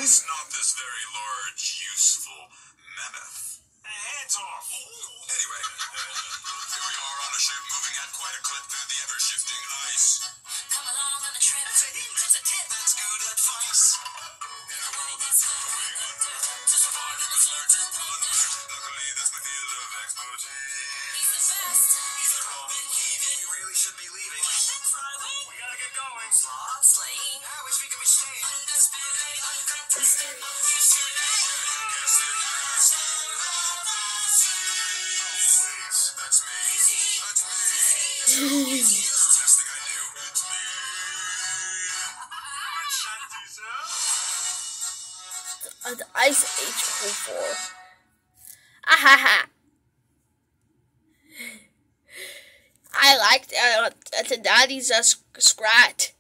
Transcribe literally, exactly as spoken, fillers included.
It's not this very large, useful mammoth. Hands off. Anyway, here we are on a ship moving at quite a clip through the ever-shifting ice. Come along on the trip. It's a hint, it's a tip. That's good advice. In a world that's going under, to survive you must learn to plunder. Luckily, that's my field of expertise. He's the best. He's the Robin Heaving. We really should be leaving. We gotta get going. Slob slaying. I wish we could be staying. Undisputed, uncontested. That's me. That's me. It's the best thing I do. It's me. Uh, the Ice Age oh four. Ahaha. I liked uh, the daddy's uh, scrat.